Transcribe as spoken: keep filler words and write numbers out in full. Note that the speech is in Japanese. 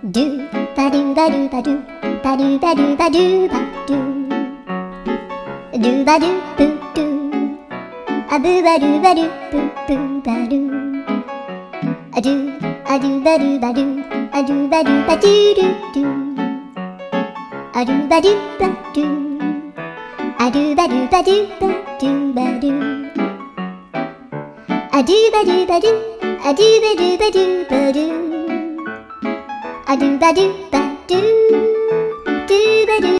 ドゥバドゥバドゥバドゥバドゥバドゥバドゥバドゥドゥバドゥブドゥアブバドゥバドゥブブバドゥアドゥアドゥバドゥバドゥアドゥバドゥバドゥドゥドゥアドゥバドゥバドゥアドゥバドゥバドゥバドゥバドゥアドゥバドゥバドゥアドゥバドゥバドゥバドゥアドゥバドゥバドゥ